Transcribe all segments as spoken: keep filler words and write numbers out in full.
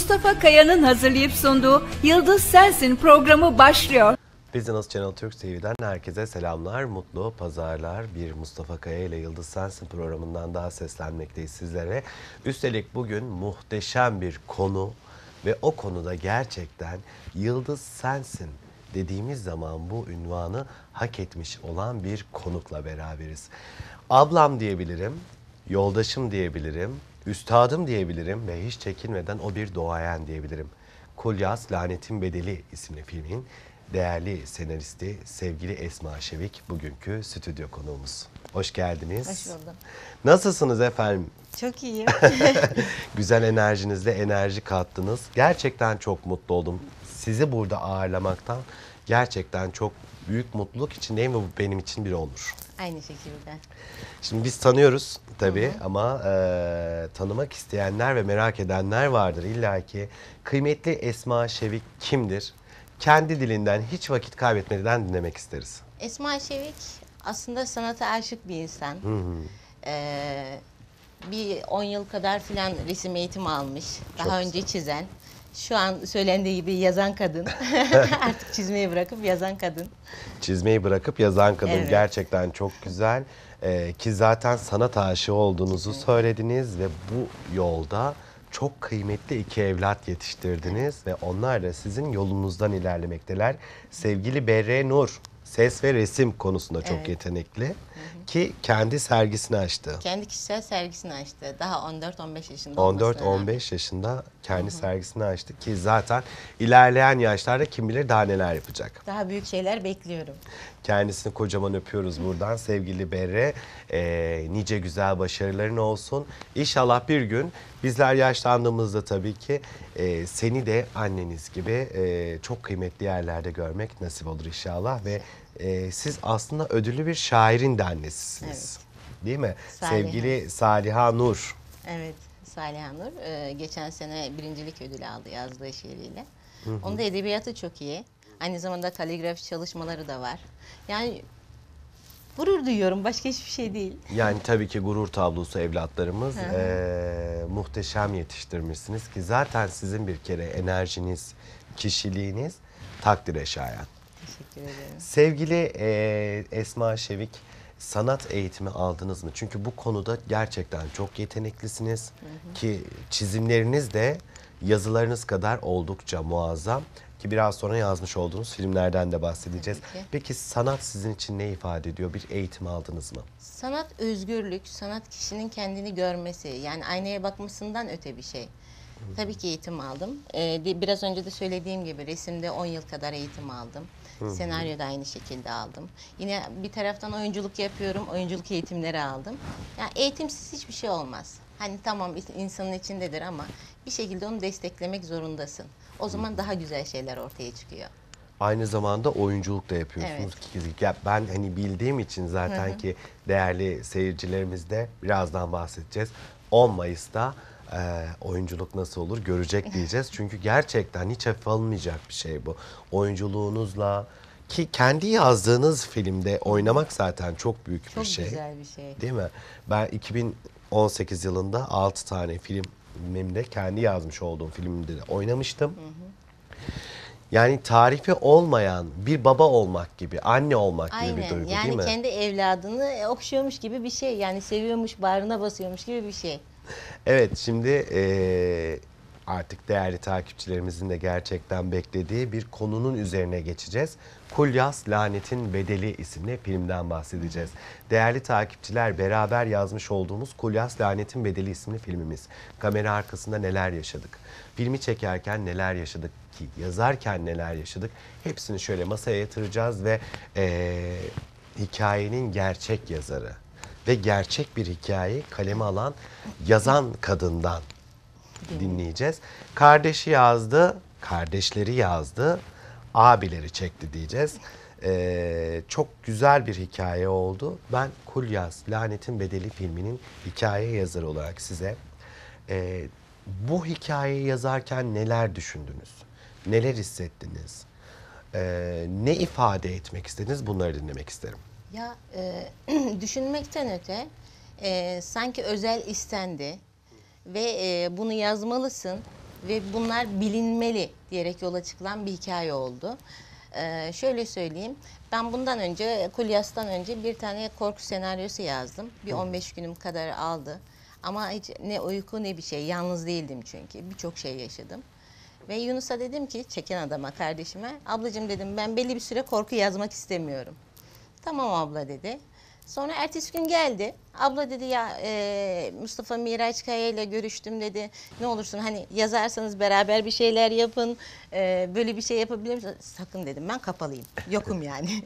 Mustafa Kaya'nın hazırlayıp sunduğu Yıldız Sensin programı başlıyor. Business Channel Türk T V'den herkese selamlar, mutlu pazarlar. Bir Mustafa Kaya ile Yıldız Sensin programından daha seslenmekteyiz sizlere. Üstelik bugün muhteşem bir konu ve o konuda gerçekten Yıldız Sensin dediğimiz zaman bu ünvanı hak etmiş olan bir konukla beraberiz. Ablam diyebilirim, yoldaşım diyebilirim, üstadım diyebilirim ve hiç çekinmeden o bir doğayan diyebilirim. Kulyas Lanetin Bedeli isimli filmin değerli senaristi sevgili Esma Şevik bugünkü stüdyo konuğumuz. Hoş geldiniz. Hoş buldum. Nasılsınız efendim? Çok iyiyim. Güzel enerjinizle enerji kattınız. Gerçekten çok mutlu oldum. Sizi burada ağırlamaktan gerçekten çok büyük mutluluk içindeyim ve bu benim için bir onur. Aynı şekilde. Şimdi biz tanıyoruz tabii, hı hı, ama e, tanımak isteyenler ve merak edenler vardır. İlla ki kıymetli Esma Şevik kimdir? Kendi dilinden hiç vakit kaybetmeden dinlemek isteriz. Esma Şevik aslında sanata aşık bir insan. Hı hı. Ee, bir on yıl kadar filan resim eğitimi almış. Daha Çok önce güzel. Çizen. Şu an söylendiği gibi yazan kadın. Artık çizmeyi bırakıp yazan kadın. Çizmeyi bırakıp yazan kadın, evet. Gerçekten çok güzel. Ee, ki zaten sanat aşığı olduğunuzu evet. söylediniz ve bu yolda çok kıymetli iki evlat yetiştirdiniz, evet. Ve onlar da sizin yolunuzdan ilerlemekteler. Sevgili Berre Nur, ses ve resim konusunda çok evet. yetenekli. Hı hı. Ki kendi sergisini açtı. Kendi kişisel sergisini açtı. Daha on dört on beş yaşında on dört on beş yaşında kendi hı hı. sergisini açtı ki zaten ilerleyen yaşlarda kim bilir daha neler yapacak. Daha büyük şeyler bekliyorum. Kendisini kocaman öpüyoruz buradan sevgili Berre. Ee, nice güzel başarıların olsun. İnşallah bir gün bizler yaşlandığımızda tabii ki e, seni de anneniz gibi e, çok kıymetli yerlerde görmek nasip olur inşallah. Ve e, siz aslında ödüllü bir şairin de annesisiniz. Evet. Değil mi? Saliha. Sevgili Saliha Nur. Evet, Saliha Nur. Ee, geçen sene birincilik ödülü aldı yazdığı şiiriyle. Hı hı. Onun da edebiyatı çok iyi. Aynı zamanda kaligrafi çalışmaları da var. Yani gurur duyuyorum, başka hiçbir şey değil. Yani tabii ki gurur tablosu evlatlarımız. ee, muhteşem yetiştirmişsiniz ki zaten sizin bir kere enerjiniz, kişiliğiniz takdire şayan. Teşekkür ederim. Sevgili e, Esma Şevik, sanat eğitimi aldınız mı? Çünkü bu konuda gerçekten çok yeteneklisiniz. Hı hı. Ki çizimleriniz de yazılarınız kadar oldukça muazzam. Ki biraz sonra yazmış olduğunuz filmlerden de bahsedeceğiz. Peki sanat sizin için ne ifade ediyor? Bir eğitim aldınız mı? Sanat özgürlük, sanat kişinin kendini görmesi. Yani aynaya bakmasından öte bir şey. Hmm. Tabii ki eğitim aldım. Ee, biraz önce de söylediğim gibi resimde on yıl kadar eğitim aldım. Hmm. Senaryoda aynı şekilde aldım. Yine bir taraftan oyunculuk yapıyorum, oyunculuk eğitimleri aldım. Yani eğitimsiz hiçbir şey olmaz. Hani tamam insanın içindedir ama bir şekilde onu desteklemek zorundasın. O zaman daha güzel şeyler ortaya çıkıyor. Aynı zamanda oyunculuk da yapıyorsunuz. Evet. Ben hani bildiğim için zaten hı hı. ki değerli seyircilerimizde birazdan bahsedeceğiz. on Mayıs'ta e, oyunculuk nasıl olur görecek diyeceğiz. Çünkü gerçekten hiç hafife alınmayacak bir şey bu. Oyunculuğunuzla ki kendi yazdığınız filmde oynamak zaten çok büyük çok bir şey. Çok güzel bir şey. Değil mi? Ben iki bin on sekiz yılında altı tane film filmimde kendi yazmış olduğum filmimde de oynamıştım. Hı hı. Yani tarifi olmayan bir baba olmak gibi, anne olmak Aynen. gibi bir duygu yani değil mi? Yani kendi evladını okşuyormuş gibi bir şey. Yani seviyormuş, bağrına basıyormuş gibi bir şey. Evet, şimdi e, artık değerli takipçilerimizin de gerçekten beklediği bir konunun üzerine geçeceğiz. Kulyas Lanetin Bedeli isimli filmden bahsedeceğiz. Değerli takipçiler, beraber yazmış olduğumuz Kulyas Lanetin Bedeli isimli filmimiz. Kamera arkasında neler yaşadık? Filmi çekerken neler yaşadık? Ki yazarken neler yaşadık? Hepsini şöyle masaya yatıracağız ve e, hikayenin gerçek yazarı ve gerçek bir hikayeyi kaleme alan yazan kadından dinleyeceğiz. Kardeşi yazdı, kardeşleri yazdı, abileri çekti diyeceğiz. Ee, çok güzel bir hikaye oldu. Ben Kulyas Lanetin Bedeli filminin hikaye yazarı olarak size e, bu hikayeyi yazarken neler düşündünüz? Neler hissettiniz? Ee, ne ifade etmek istediniz? Bunları dinlemek isterim. Ya e, düşünmekten öte e, sanki özel istendi ve e, bunu yazmalısın. ve bunlar bilinmeli diyerek yola çıkılan bir hikaye oldu. Ee, şöyle söyleyeyim, ben bundan önce, Kulyas'tan önce bir tane korku senaryosu yazdım. Bir on beş günüm kadar aldı. Ama hiç ne uyku ne bir şey, yalnız değildim çünkü. Birçok şey yaşadım. Ve Yunus'a dedim ki, çeken adama, kardeşime, ablacığım dedim, ben belli bir süre korku yazmak istemiyorum. Tamam abla dedi. Sonra ertesi gün geldi. Abla dedi ya e, Mustafa Miraç Kaya ile görüştüm dedi. Ne olursun hani yazarsanız beraber bir şeyler yapın. E, böyle bir şey yapabilir misiniz? Sakın dedim, ben kapalıyım. Yokum yani.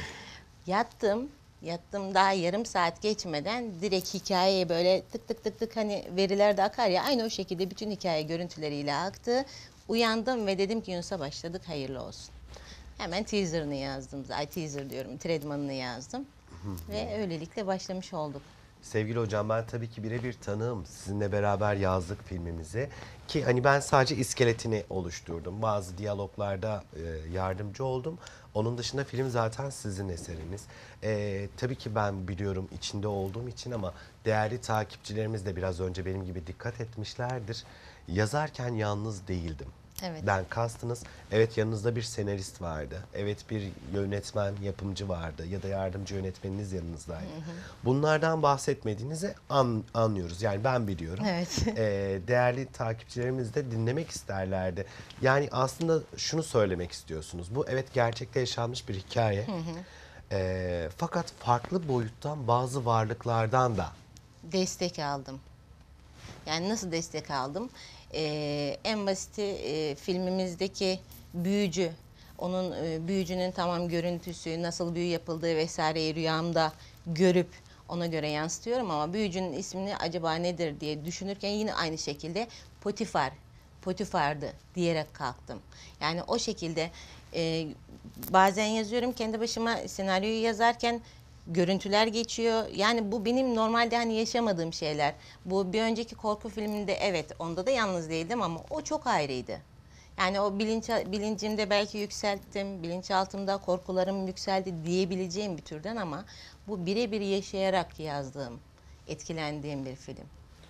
Yattım. Yattım, daha yarım saat geçmeden direkt hikayeye böyle tık tık tık tık, hani veriler de akar ya, aynı o şekilde bütün hikaye görüntüleriyle aktı. Uyandım ve dedim ki Yunus'a başladık, hayırlı olsun. Hemen teaser'ını yazdım. Ay teaser diyorum, tredmanını yazdım. Ve öylelikle başlamış olduk. Sevgili hocam, ben tabii ki birebir tanığım. Sizinle beraber yazdık filmimizi. Ki hani ben sadece iskeletini oluşturdum. Bazı diyaloglarda e, yardımcı oldum. Onun dışında film zaten sizin eseriniz. E, tabii ki ben biliyorum içinde olduğum için, ama değerli takipçilerimiz de biraz önce benim gibi dikkat etmişlerdir. Yazarken yalnız değildim. Evet. Den kastınız, evet yanınızda bir senarist vardı. Evet bir yönetmen, yapımcı vardı ya da yardımcı yönetmeniniz yanınızdaydı. Hı hı. Bunlardan bahsetmediğinizi an, anlıyoruz. Yani ben biliyorum. Evet. Ee, değerli takipçilerimiz de dinlemek isterlerdi. Yani aslında şunu söylemek istiyorsunuz. Bu evet gerçekte yaşanmış bir hikaye. Hı hı. Ee, fakat farklı boyuttan bazı varlıklardan da destek aldım. Yani nasıl destek aldım? Ee, en basiti e, filmimizdeki büyücü, onun e, büyücünün tamam görüntüsü, nasıl büyü yapıldığı vesaireyi rüyamda görüp ona göre yansıtıyorum, ama büyücünün ismini acaba nedir diye düşünürken yine aynı şekilde Potifar, Potifar'dı diyerek kalktım. Yani o şekilde e, bazen yazıyorum kendi başıma, senaryoyu yazarken görüntüler geçiyor. Yani bu benim normalde hani yaşamadığım şeyler. Bu bir önceki korku filminde, evet onda da yalnız değildim ama o çok ayrıydı. Yani o bilinç, bilincimde belki yükselttim, bilinçaltımda korkularım yükseldi diyebileceğim bir türden, ama bu birebir yaşayarak yazdığım, etkilendiğim bir film.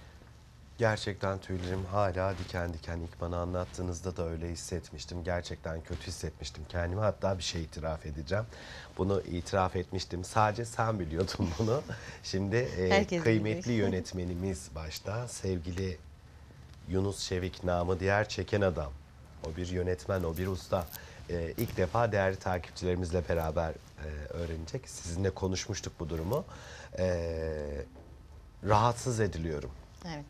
gerçekten tüylerim hala diken diken. İlk bana anlattığınızda da öyle hissetmiştim. Gerçekten kötü hissetmiştim kendimi. Hatta bir şey itiraf edeceğim. Bunu itiraf etmiştim. Sadece sen biliyordun bunu. Şimdi e, kıymetli biliyor. yönetmenimiz başta, sevgili Yunus Şevik, namı diğer Çeken Adam. O bir yönetmen, o bir usta. E, ilk defa değerli takipçilerimizle beraber e, öğrenecek. Sizinle konuşmuştuk bu durumu. E, rahatsız ediliyorum. Evet.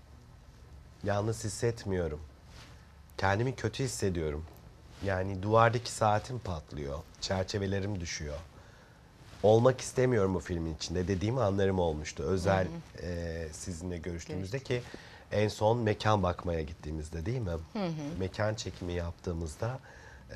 Yalnız hissetmiyorum. Kendimi kötü hissediyorum. Yani duvardaki saatim patlıyor. Çerçevelerim düşüyor. Olmak istemiyorum bu filmin içinde dediğim anlarım olmuştu. Özel e, sizinle görüştüğümüzde ki en son mekan bakmaya gittiğimizde, değil mi? Hı hı. Mekan çekimi yaptığımızda e,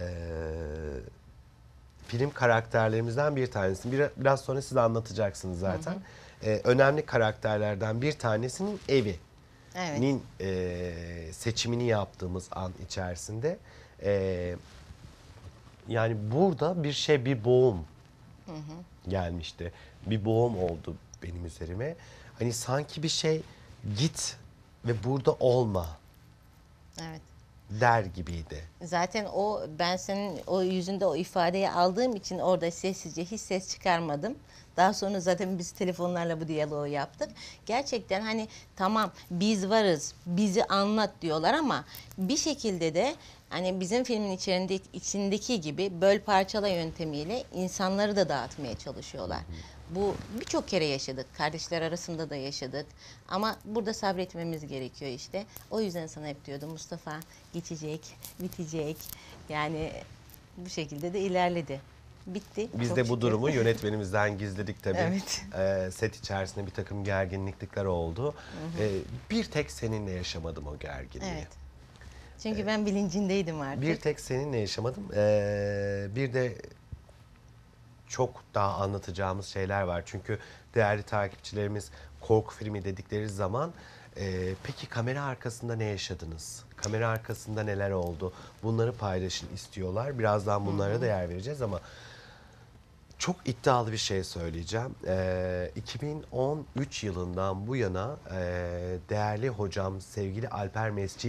film karakterlerimizden bir tanesi. Bir, biraz sonra size anlatacaksınız zaten. Hı hı. E, önemli karakterlerden bir tanesinin evi. Evet. Nin e, seçimini yaptığımız an içerisinde e, yani burada bir şey, bir boğum hı hı. gelmişti. Bir boğum oldu benim üzerime. Hani sanki bir şey git ve burada olma. Evet. Der gibiydi. Zaten o, ben senin o yüzünde o ifadeyi aldığım için orada sessizce hiç ses çıkarmadım. Daha sonra zaten biz telefonlarla bu diyaloğu yaptık. Gerçekten hani tamam biz varız, bizi anlat diyorlar, ama bir şekilde de hani bizim filmin içerisindeki, içindeki gibi böl parçala yöntemiyle insanları da dağıtmaya çalışıyorlar. Hı hı. Bu birçok kere yaşadık. Kardeşler arasında da yaşadık. Ama burada sabretmemiz gerekiyor işte. O yüzden sana hep diyordum, Mustafa geçecek, bitecek. Yani bu şekilde de ilerledi. Bitti. Biz çok de bu şükür. durumu yönetmenimizden gizledik tabii. Evet. Ee, set içerisinde bir takım gerginlikler oldu. Hı hı. Ee, bir tek seninle yaşamadım o gerginliği. Evet. Çünkü ee, ben bilincindeydim artık. Bir tek seninle yaşamadım. Ee, bir de çok daha anlatacağımız şeyler var. Çünkü değerli takipçilerimiz korku filmi dedikleri zaman e, peki kamera arkasında ne yaşadınız? Kamera arkasında neler oldu? Bunları paylaşın istiyorlar. Birazdan bunlara Hı-hı. da yer vereceğiz, ama çok iddialı bir şey söyleyeceğim. E, iki bin on üç yılından bu yana e, değerli hocam sevgili Alper Mesci ile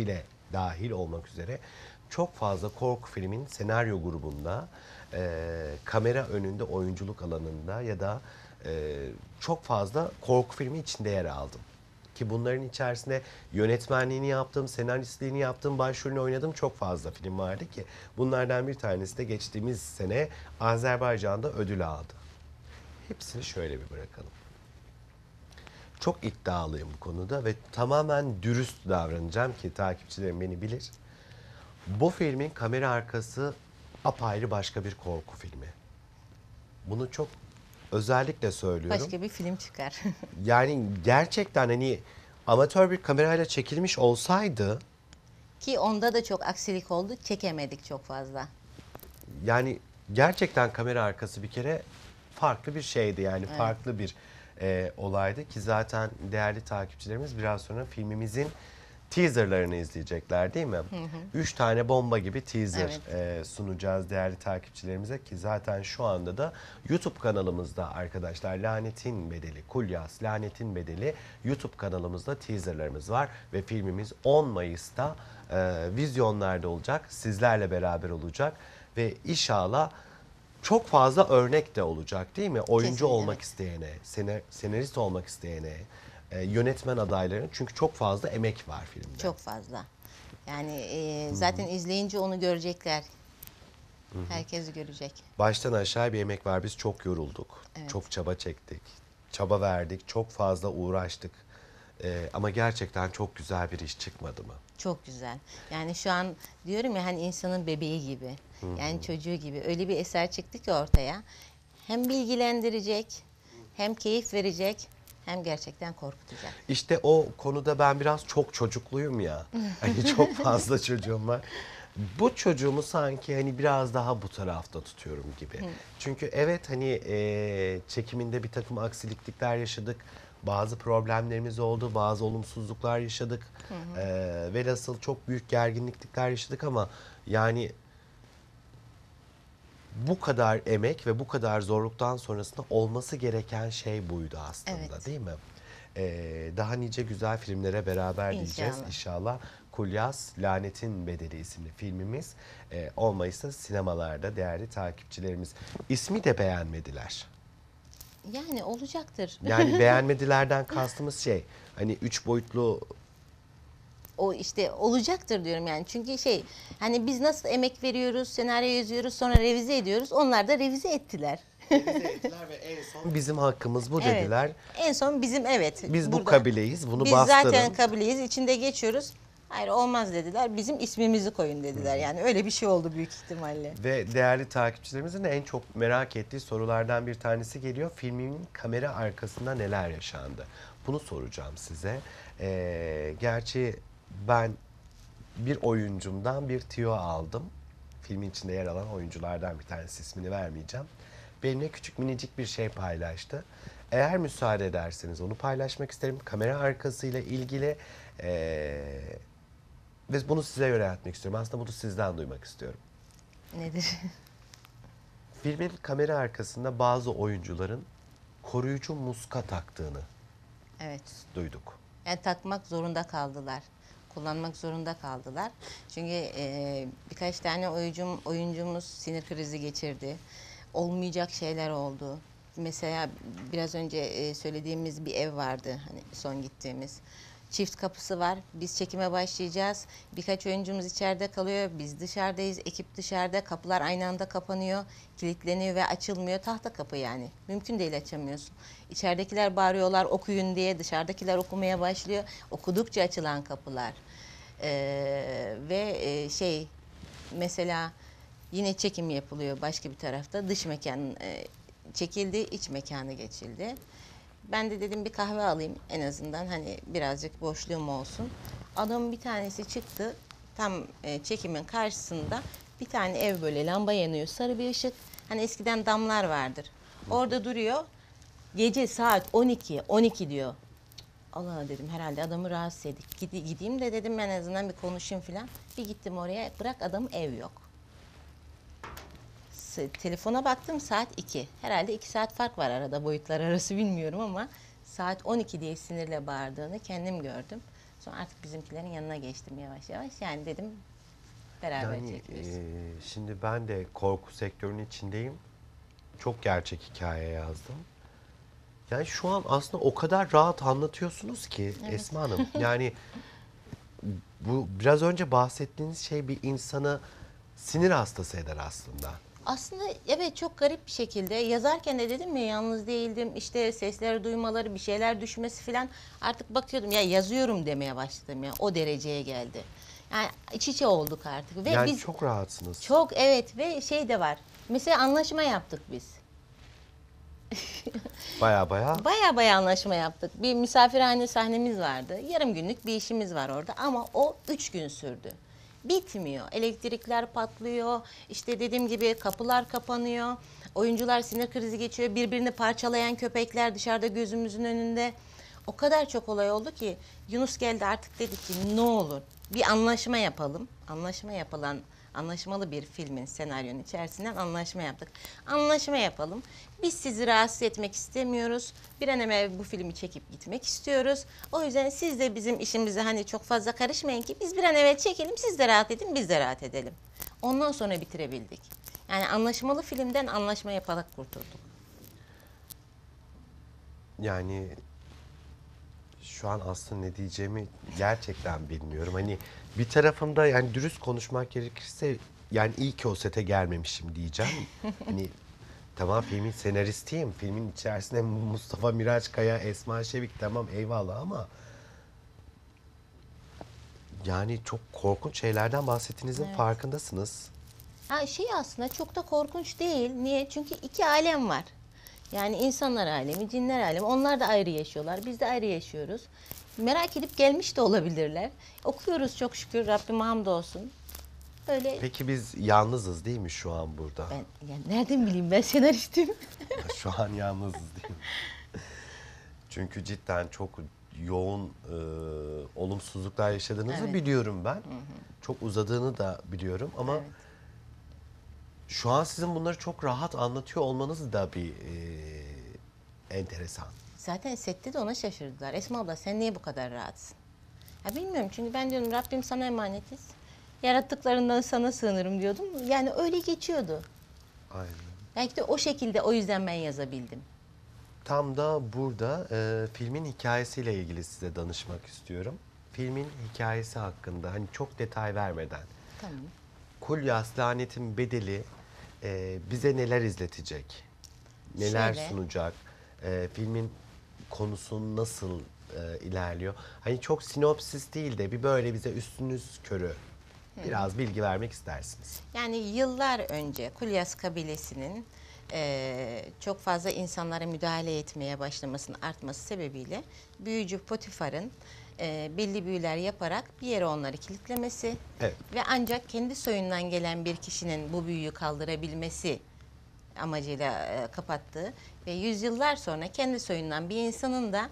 dahil olmak üzere çok fazla korku filmin senaryo grubunda, e, kamera önünde oyunculuk alanında ya da e, çok fazla korku filmi içinde yer aldım. Ki bunların içerisinde yönetmenliğini yaptım, senaristliğini yaptım, başrolünü oynadım, çok fazla film vardı ki bunlardan bir tanesi de geçtiğimiz sene Azerbaycan'da ödül aldı. Hepsini şöyle bir bırakalım. Çok iddialıyım bu konuda ve tamamen dürüst davranacağım ki takipçilerim beni bilir. Bu filmin kamera arkası apayrı başka bir korku filmi. Bunu çok özellikle söylüyorum. Başka bir film çıkar. Yani gerçekten hani amatör bir kamerayla çekilmiş olsaydı, Ki onda da çok aksilik oldu. Çekemedik çok fazla. yani gerçekten kamera arkası bir kere farklı bir şeydi, yani farklı bir e, olaydı ki zaten değerli takipçilerimiz biraz sonra filmimizin teaserlarını izleyecekler değil mi? Üç tane bomba gibi teaser Evet. e, sunacağız değerli takipçilerimize ki zaten şu anda da YouTube kanalımızda arkadaşlar Lanetin Bedeli, Kulyas Lanetin Bedeli YouTube kanalımızda teaserlarımız var ve filmimiz on Mayıs'ta e, vizyonlarda olacak, sizlerle beraber olacak ve inşallah çok fazla örnek de olacak değil mi? Oyuncu Kesinlikle, olmak evet. isteyene, senar- senarist olmak isteyene, e, yönetmen adaylarına, çünkü çok fazla emek var filmde. Çok fazla. Yani e, zaten izleyince onu görecekler. Herkes görecek. Baştan aşağı bir emek var. Biz çok yorulduk. Evet. Çok çaba çektik. Çaba verdik. Çok fazla uğraştık. E, ama gerçekten çok güzel bir iş çıkmadı mı? Çok güzel. Yani şu an diyorum ya hani insanın bebeği gibi. Yani çocuğu gibi. Öyle bir eser çıktı ki ortaya. Hem bilgilendirecek, hem keyif verecek, hem gerçekten korkutacak. İşte o konuda ben biraz çok çocukluyum ya. Hani çok fazla çocuğum var. Bu çocuğumu sanki hani biraz daha bu tarafta tutuyorum gibi. Çünkü evet hani e, çekiminde bir takım aksiliklikler yaşadık. Bazı problemlerimiz oldu, bazı olumsuzluklar yaşadık. E, velhasıl çok büyük gerginlikler yaşadık ama yani bu kadar emek ve bu kadar zorluktan sonrasında olması gereken şey buydu aslında, Evet. değil mi? Ee, daha nice güzel filmlere beraber diyeceğiz İnşallah. inşallah. Kulyas Lanetin Bedeli isimli filmimiz e, on Mayıs'ta sinemalarda değerli takipçilerimiz. İsmi de beğenmediler. Yani olacaktır. Yani beğenmedilerden kastımız şey, hani üç boyutlu O işte olacaktır diyorum yani. Çünkü şey hani biz nasıl emek veriyoruz, senaryo yazıyoruz, sonra revize ediyoruz. Onlar da revize ettiler. revize ettiler ve en son bizim hakkımız bu Evet. dediler. En son bizim evet. Biz bu burada. kabileyiz, bunu Biz bastırın. zaten kabileyiz, içinde geçiyoruz. Hayır olmaz dediler. Bizim ismimizi koyun dediler. Yani öyle bir şey oldu büyük ihtimalle. Ve değerli takipçilerimizin de en çok merak ettiği sorulardan bir tanesi geliyor. Filmin kamera arkasında neler yaşandı? Bunu soracağım size. Ee, gerçi ben bir oyuncumdan bir tüyo aldım. Filmin içinde yer alan oyunculardan bir tanesi, ismini vermeyeceğim. Benimle küçük minicik bir şey paylaştı. Eğer müsaade ederseniz onu paylaşmak isterim. Kamera arkasıyla ilgili ee, ve bunu size yöneltmek istiyorum. Aslında bunu sizden duymak istiyorum. Nedir? Filmin kamera arkasında bazı oyuncuların koruyucu muska taktığını Evet. duyduk. Yani takmak zorunda kaldılar. Kullanmak zorunda kaldılar. Çünkü e, birkaç tane oyuncum, oyuncumuz sinir krizi geçirdi. Olmayacak şeyler oldu. Mesela biraz önce e, söylediğimiz bir ev vardı. Hani son gittiğimiz. Çift kapısı var. Biz çekime başlayacağız. Birkaç oyuncumuz içeride kalıyor. Biz dışarıdayız. Ekip dışarıda. Kapılar aynı anda kapanıyor. Kilitleniyor ve açılmıyor. Tahta kapı yani. Mümkün değil açamıyorsun. İçeridekiler bağırıyorlar okuyun diye. Dışarıdakiler okumaya başlıyor. Okudukça açılan kapılar. Ee, ve e, şey mesela yine çekim yapılıyor başka bir tarafta. Dış mekan e, çekildi. İç mekanı geçildi. Ben de dedim bir kahve alayım en azından hani birazcık boşluğum olsun. Adamın bir tanesi çıktı tam e, çekimin karşısında bir tane ev böyle lamba yanıyor sarı bir ışık. Hani eskiden damlar vardır. Orada duruyor. Gece saat on iki on iki diyor. Allah dedim herhalde adamı rahatsız edip Gide- gideyim de dedim en azından bir konuşayım falan. Bir gittim oraya bırak adam ev yok. S- Telefona baktım saat iki. Herhalde iki saat fark var arada boyutlar arası bilmiyorum ama saat on iki diye sinirle bağırdığını kendim gördüm. sonra artık bizimkilerin yanına geçtim yavaş yavaş. Yani dedim beraber Yani çekiyoruz. e, şimdi ben de korku sektörünün içindeyim. Çok gerçek hikaye yazdım. Yani şu an aslında o kadar rahat anlatıyorsunuz ki Esma Hanım. Yani bu biraz önce bahsettiğiniz şey bir insanı sinir hastası eder aslında. Aslında evet, çok garip bir şekilde yazarken de dedim ya, yalnız değildim, işte sesleri duymaları, bir şeyler düşmesi falan, artık bakıyordum ya, yazıyorum demeye başladım ya, o dereceye geldi. Yani iç içe olduk artık ve Yani biz çok rahatsınız. çok, evet, ve şey de var, mesela anlaşma yaptık biz. Baya baya. Baya baya anlaşma yaptık. Bir misafirhane sahnemiz vardı. Yarım günlük bir işimiz var orada ama o üç gün sürdü. Bitmiyor. Elektrikler patlıyor. İşte dediğim gibi kapılar kapanıyor. Oyuncular sinir krizi geçiyor. Birbirini parçalayan köpekler dışarıda gözümüzün önünde. O kadar çok olay oldu ki Yunus geldi, artık dedik ki ne olur bir anlaşma yapalım. Anlaşma yapılan, anlaşmalı bir filmin senaryonun içerisinden anlaşma yaptık. Anlaşma yapalım. Biz sizi rahatsız etmek istemiyoruz. Bir an evvel bu filmi çekip gitmek istiyoruz. O yüzden siz de bizim işimize hani çok fazla karışmayın ki biz bir an evvel çekelim, siz de rahat edin, biz de rahat edelim. Ondan sonra bitirebildik. Yani anlaşmalı filmden anlaşma yaparak kurtulduk. Yani şu an aslında ne diyeceğimi gerçekten bilmiyorum. Hani bir tarafımda, yani dürüst konuşmak gerekirse, yani iyi ki o sete gelmemişim diyeceğim. Hani tamam, filmin senaristiyim. Filmin içerisinde Mustafa Miraçkaya, Esma Şevik, tamam eyvallah, ama yani çok korkunç şeylerden bahsettiğinizin Evet. farkındasınız. Ha, şey aslında çok da korkunç değil. Niye? Çünkü iki alem var. Yani insanlar alemi, cinler alemi. Onlar da ayrı yaşıyorlar. Biz de ayrı yaşıyoruz. Merak edip gelmiş de olabilirler. Okuyoruz çok şükür. Rabbime hamdolsun. Böyle Peki biz yalnızız değil mi şu an burada? ben yani nereden bileyim, ben senaristim. Şu an yalnızız değil mi? Çünkü cidden çok yoğun e, olumsuzluklar yaşadığınızı Evet. biliyorum ben. Çok uzadığını da biliyorum ama Evet. şu an sizin bunları çok rahat anlatıyor olmanız da bir e, enteresan. Zaten sette de ona şaşırdılar. Esma abla sen niye bu kadar rahatsın? Ya bilmiyorum, çünkü ben diyorum Rabbim sana emanetiz. Yarattıklarından sana sığınırım diyordum. Yani öyle geçiyordu. Aynen. Belki de o şekilde, o yüzden ben yazabildim. Tam da burada e, filmin hikayesiyle ilgili size danışmak istiyorum. Filmin hikayesi hakkında, hani çok detay vermeden, Tamam. Kulyas Lanetin Bedeli e, bize neler izletecek? Neler Şöyle. sunacak? E, filmin konusu nasıl e, ilerliyor? Hani çok sinopsis değil de bir böyle bize üstünüz körü biraz bilgi vermek istersiniz. Yani yıllar önce Kulyas kabilesinin eee, çok fazla insanlara müdahale etmeye başlamasının artması sebebiyle büyücü Potifar'ın eee, belli büyüler yaparak bir yere onları kilitlemesi Evet. ve ancak kendi soyundan gelen bir kişinin bu büyüyü kaldırabilmesi amacıyla e, kapattığı ve yüzyıllar sonra kendi soyundan bir insanın da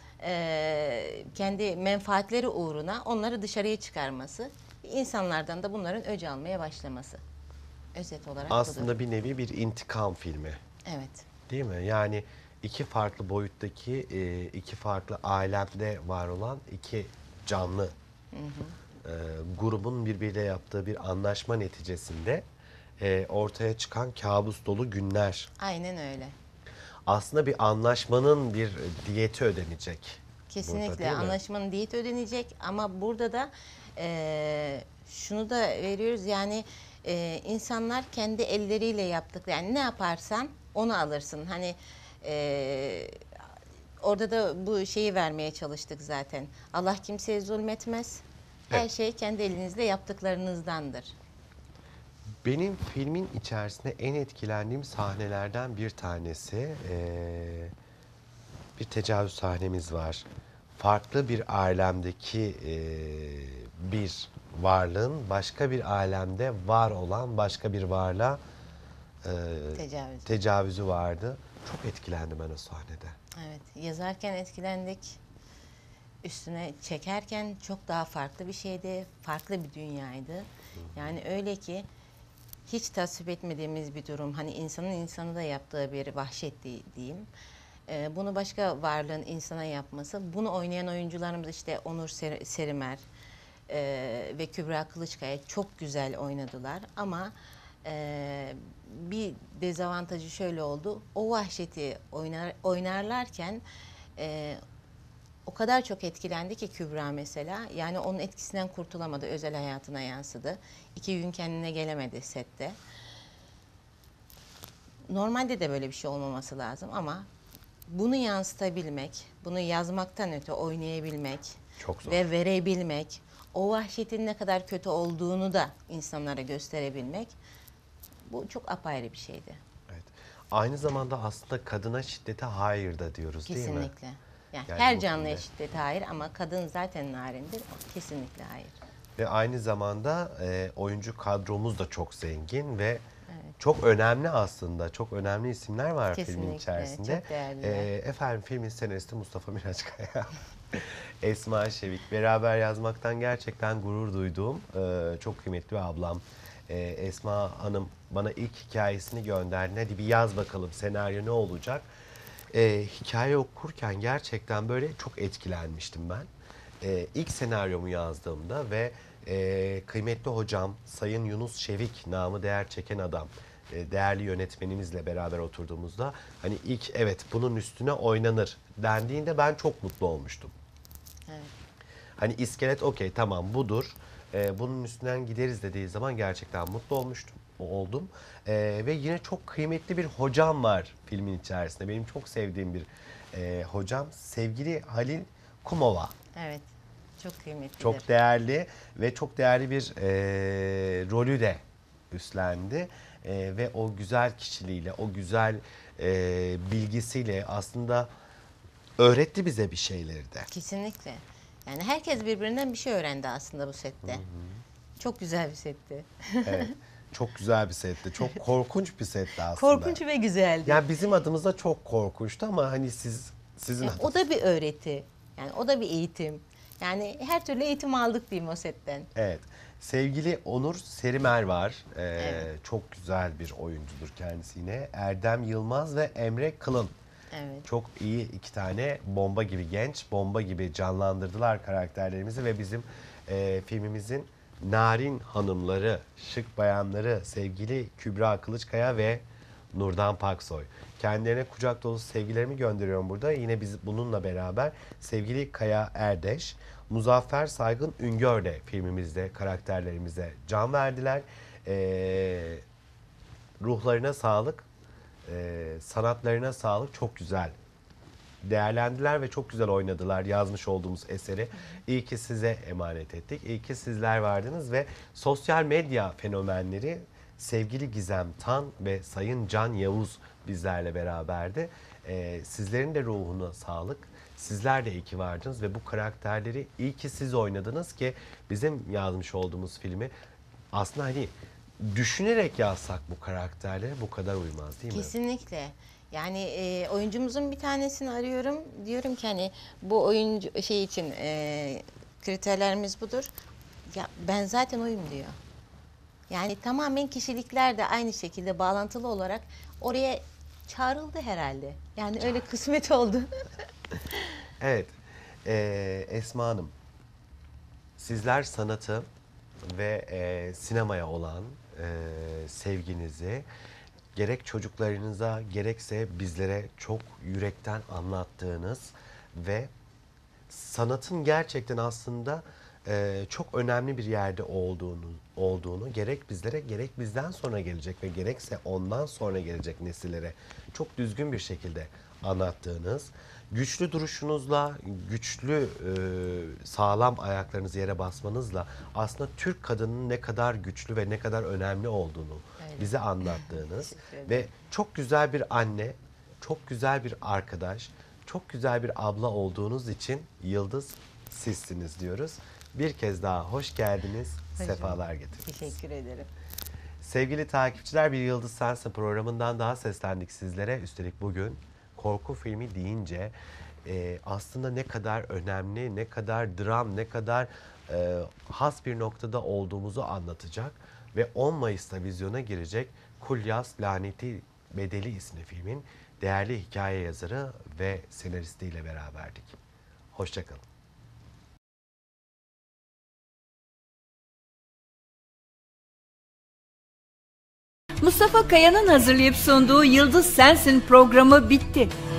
e, kendi menfaatleri uğruna onları dışarıya çıkarması, insanlardan da bunların öc almaya başlaması. Özet olarak budur. Aslında bir nevi bir intikam filmi, Evet. değil mi? Yani iki farklı boyuttaki, e, iki farklı alemde var olan iki canlı e, grubun birbiriyle yaptığı bir anlaşma neticesinde e, ortaya çıkan kabus dolu günler. Aynen öyle. Aslında bir anlaşmanın bir diyeti ödenecek. burada, Kesinlikle değil mi? anlaşmanın diyeti ödenecek ama burada da e, şunu da veriyoruz, yani e, insanlar kendi elleriyle yaptık, yani ne yaparsan onu alırsın. Hani e, orada da bu şeyi vermeye çalıştık zaten. Allah kimseye zulmetmez. Her Evet. şey kendi elinizle yaptıklarınızdandır. Benim filmin içerisinde en etkilendiğim sahnelerden bir tanesi, eee, bir tecavüz sahnemiz var. Farklı bir alemdeki eee, bir varlığın başka bir alemde var olan başka bir varlığa eee, Tecavüz. tecavüzü vardı. Çok etkilendim ben o sahnede. Evet, yazarken etkilendik. Üstüne çekerken çok daha farklı bir şeydi. Farklı bir dünyaydı. Yani öyle ki hiç tasvip etmediğimiz bir durum. Hani insanın insanı da yaptığı bir vahşet di- diyeyim. E, bunu başka varlığın insana yapması. Bunu oynayan oyuncularımız işte Onur Ser- Serimer e, ve Kübra Kılıçkaya çok güzel oynadılar. Ama e, bir dezavantajı şöyle oldu. O vahşeti oynar, oynarlarken e, o kadar çok etkilendi ki Kübra mesela. Yani onun etkisinden kurtulamadı. Özel hayatına yansıdı. İki gün kendine gelemedi sette. Normalde de böyle bir şey olmaması lazım ama bunu yansıtabilmek, bunu yazmaktan öte oynayabilmek Çok zor. ve verebilmek, o vahşetin ne kadar kötü olduğunu da insanlara gösterebilmek, bu çok apayrı bir şeydi. Evet. Aynı zamanda aslında kadına şiddete hayır da diyoruz değil mi? Kesinlikle. Yani, Yani her bu canlıya filmde. şiddete hayır ama kadın zaten narindir. Kesinlikle hayır. Ve aynı zamanda e, oyuncu kadromuz da çok zengin ve çok önemli aslında. Çok önemli isimler var filmin Kesinlikle, içerisinde. çok değerliler. E, efendim filmin senaristi Mustafa Miraçkaya, Esma Şevik. Beraber yazmaktan gerçekten gurur duyduğum e, çok kıymetli bir ablam. E, Esma Hanım bana ilk hikayesini gönderdi. Hadi bir yaz bakalım senaryo ne olacak? E, hikaye okurken gerçekten böyle çok etkilenmiştim ben. E, ilk senaryomu yazdığımda ve e, kıymetli hocam Sayın Yunus Şevik, namı değer çeken adam, e, değerli yönetmenimizle beraber oturduğumuzda hani ilk evet bunun üstüne oynanır dendiğinde ben çok mutlu olmuştum. Evet. Hani iskelet okey tamam budur. E, bunun üstünden gideriz dediği zaman gerçekten mutlu olmuştum. Oldum. E, ve yine çok kıymetli bir hocam var filmin içerisinde. Benim çok sevdiğim bir e, hocam. Sevgili Halil Kumova. Evet. Çok kıymetlidir. Çok değerli ve çok değerli bir e, rolü de üstlendi. E, ve o güzel kişiliğiyle, o güzel e, bilgisiyle aslında öğretti bize bir şeyleri de. Kesinlikle. Yani herkes birbirinden bir şey öğrendi aslında bu sette. Çok güzel bir setti. Evet. Çok güzel bir setti. Çok korkunç bir setti aslında. Korkunç ve güzeldi. Yani bizim adımızda çok korkunçtu ama hani siz sizin Yani adınız. o da bir öğreti. Yani o da bir eğitim. Yani her türlü eğitim aldık diyeyim o setten. Evet. Sevgili Onur Serimer var. Ee, Evet. Çok güzel bir oyuncudur kendisi yine. Erdem Yılmaz ve Emre Kılın. Evet. Çok iyi iki tane bomba gibi genç, bomba gibi canlandırdılar karakterlerimizi ve bizim e, filmimizin narin hanımları, şık bayanları sevgili Kübra Kılıçkaya ve Nurdan Paksoy. Kendilerine kucak dolusu sevgilerimi gönderiyorum burada. Yine biz bununla beraber sevgili Kaya Erdeş, Muzaffer Saygın Üngör de filmimizde karakterlerimize can verdiler. Ee, ruhlarına sağlık, e, sanatlarına sağlık. Çok güzel değerlendiler ve çok güzel oynadılar yazmış olduğumuz eseri. İyi ki size emanet ettik. İyi ki sizler vardınız ve sosyal medya fenomenleri sevgili Gizem Tan ve Sayın Can Yavuz bizlerle beraberdi. Ee, sizlerin de ruhuna sağlık. Sizler de iyi ki vardınız ve bu karakterleri iyi ki siz oynadınız ki bizim yazmış olduğumuz filmi aslında hani düşünerek yazsak bu karakterlere bu kadar uymaz değil mi? Kesinlikle. Yani e, oyuncumuzun bir tanesini arıyorum. Diyorum ki hani bu oyuncu şey için e, kriterlerimiz budur. Ya ben zaten oyum diyor. Yani tamamen kişilikler de aynı şekilde bağlantılı olarak oraya çağrıldı herhalde. Yani öyle kısmet oldu. Evet, eee, Esma Hanım, sizler sanatı ve eee, sinemaya olan eee, sevginizi gerek çocuklarınıza gerekse bizlere çok yürekten anlattığınız ve sanatın gerçekten aslında eee, çok önemli bir yerde olduğunu olduğunu gerek bizlere gerek bizden sonra gelecek ve gerekse ondan sonra gelecek nesillere çok düzgün bir şekilde anlattığınız, güçlü duruşunuzla, güçlü eee, sağlam ayaklarınızı yere basmanızla aslında Türk kadının ne kadar güçlü ve ne kadar önemli olduğunu Öyle. bize anlattığınız Teşekkür ederim. ve çok güzel bir anne, çok güzel bir arkadaş, çok güzel bir abla olduğunuz için Yıldız sizsiniz diyoruz. Bir kez daha hoş geldiniz, Hoş sefalar getirdiniz. Teşekkür ederim. Sevgili takipçiler, Bir Yıldız Sensin programından daha seslendik sizlere. Üstelik bugün korku filmi deyince e, aslında ne kadar önemli, ne kadar dram, ne kadar e, has bir noktada olduğumuzu anlatacak. Ve on Mayıs'ta vizyona girecek Kulyas Laneti Bedeli isimli filmin değerli hikaye yazarı ve senaristiyle beraberdik. Hoşça kalın. Mustafa Kaya'nın hazırlayıp sunduğu Yıldız Sensin programı bitti.